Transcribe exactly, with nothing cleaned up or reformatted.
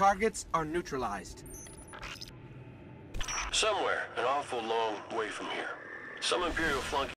targets are neutralized. Somewhere, an awful long way from here. Some Imperial flunky